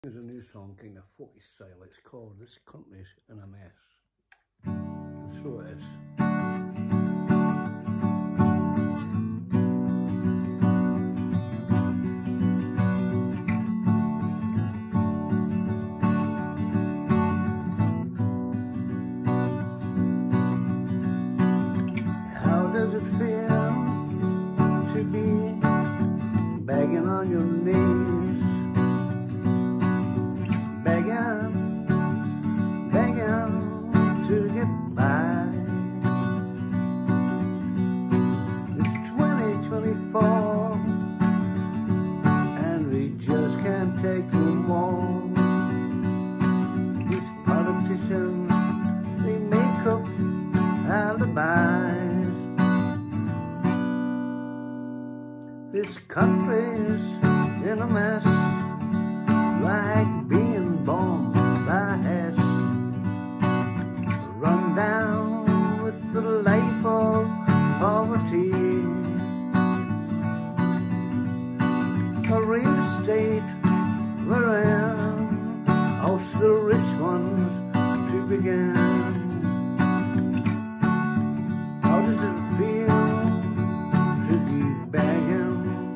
There's a new song, King of Folky style. It's called "This Country's in a Mess." So it is. How does it feel to be begging on your knees? Begging to get by. It's 2024 and we just can't take no more. These politicians, they make up alibis. This country's in a mess, like being bombed by hell. Run down with the life of poverty. A real estate we're in, house the rich ones to begin. How does it feel to be begging?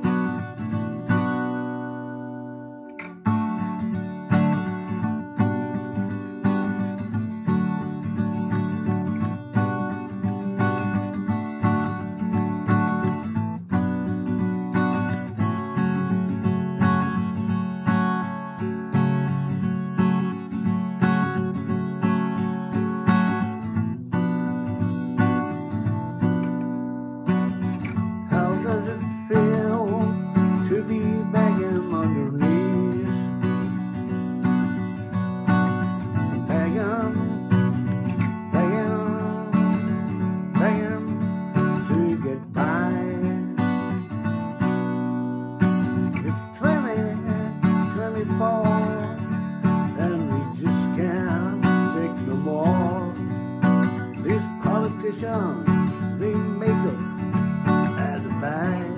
And we just can't take no more. These politicians, they make up alibis.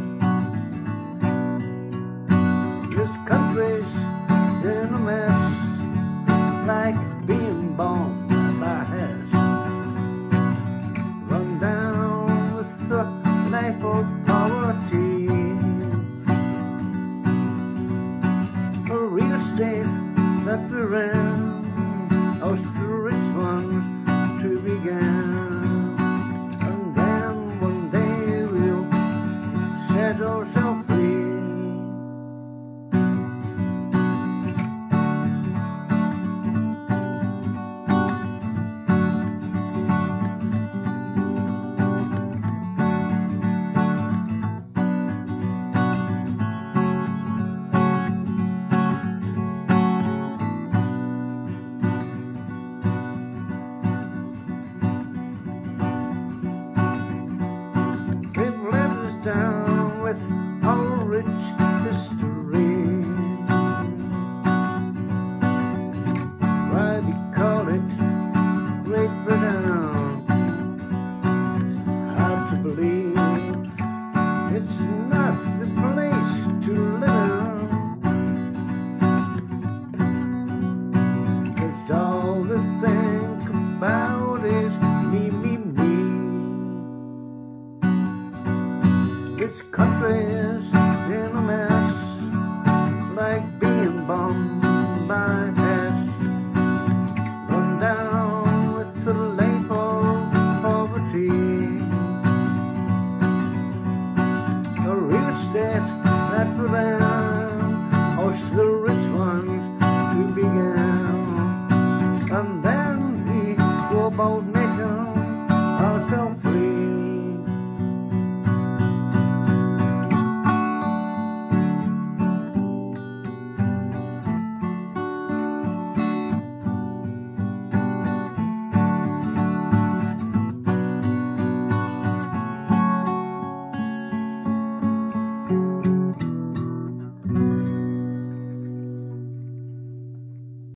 This country's in a mess, like being bombed by hell. Run down with the life of poverty. That we're in, house the rich ones to begin. And then one day we'll set ourselves free. Down with our rich history. Why they call it Great Britain? It's hard to believe it's not the place to live. 'Cause all they think about is me, me, me. This country is in a mess, like being bombed by death. Run down with the life of poverty. A real estate